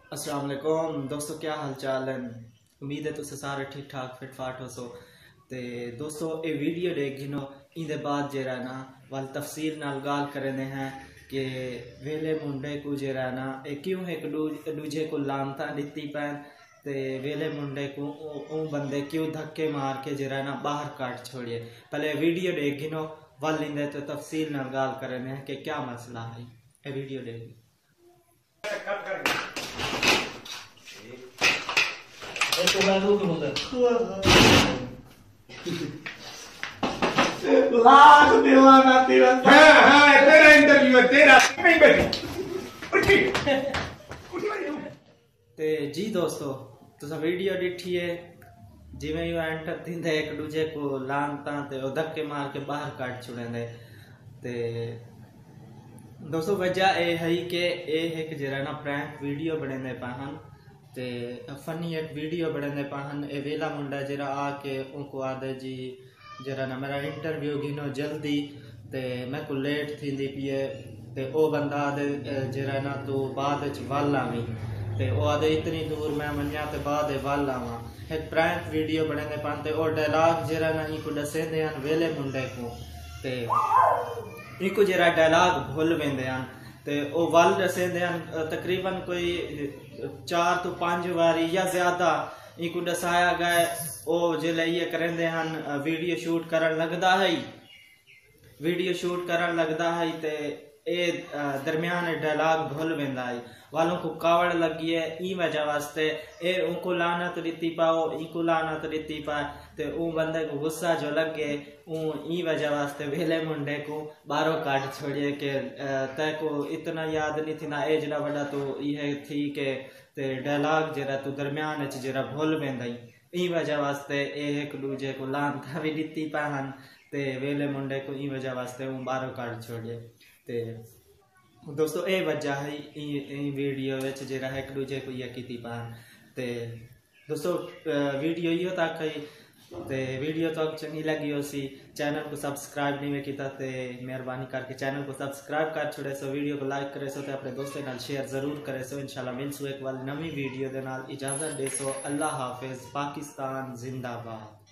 अस्सलाम वालेकुम दोस्तों, क्या हाल चाल है। उम्मीद है तुम सारे ठीक ठाक फिट फाट हो सो। ते दोस्तों ये वीडियो देख गिनो इंदे बाद जरा ना वाल तफसील नाल गाल करने हैं कि वेले मुंडे को जरा ना क्यों एक दूजे को लानता दिती पैन ते वेले मुंडे को ऊ बंदे क्यों धक्के मार के जरा ना बाहर काट छोड़िए। पहले वीडियो देख गिनो वाल इंदे तो तफसील नाल गाल करने हैं कि क्या मसला है। ये वीडियो देख लाख दीवाना तेरा। हाँ तेरा इंटरव्यू है, तेरा नहीं बैठी ते जी दोस्तों तुसा वीडियो डिठी है जिमें यू एंटर थींदे एक दूजे को लानता ते ओ धक्के मार के बाहर काट छुड़ेंदे। ते दोस्तों वजह ए है कि ए एक जरा ना प्रैंक वीडियो बनेंदे पाहन ते फनी एक वीडियो बनेंदे पाहन। ए वेला मुंडा जरा आके उनको आदे जी जरा ना मेरा इंटरव्यू गिनो जल्दी ते मैं को लेट थींदी पिए ते ओ बंदा आदे जरा ना तू बाद च वल आवी ते ओ आदे इतनी दूर मैं मन्या ते बाद वल आवा। एक प्रैंक वीडियो बनेंदे पाहन ते ओ डायलॉग जरा ना ही को दसेंदे हन वेले मुंडे को ते इनको जरा डायलॉग भूल वेंदे हन ते ओ वल दसेंदे हन तकरीबन कोई 4 तो 5 बारी या ज्यादा इनको दसाया गया। ओ जिले ये करेंदे हन वीडियो शूट करन लगदा है ते ए दरमियान डायलॉग भूल वेंदा है वालों को कावड़ लगी है। ई वजह वास्ते ए उनको लानत दिती पाओ इको लानत दिती पा ते ऊ बंदे को गुस्सा जो लगे ऊ ई वजह वास्ते वेले मुंडे को बारो काट छोड़िए के तय को इतना याद नहीं थी ना ए जरा बड़ा तो ये थी के ते डायलॉग जरा तू दरमियान च जरा भूल वेंदा ई वजह वास्ते ए एक दूजे को लानता भी दिती पाहन ते वेले मुंडे को ई वजह वास्ते ऊ बारो काट छोड़िए। ते दोस्तों ए वजह है वीडियो विच जरा एक दूजे को ये कीती पान ते दोस्तों वीडियो यो तक ते वीडियो तो चंगी लगी हो सी चैनल को सब्सक्राइब नहीं किया ते मेहरबानी करके चैनल को सब्सक्राइब कर छोड़े सो वीडियो को लाइक करे सो ते अपने दोस्तों नाल शेयर जरूर करे सो। इंशाल्लाह मिलसू एक वाली नवी वीडियो दे नाल इजाजत दे सो। अल्लाह हाफिज। पाकिस्तान जिंदाबाद।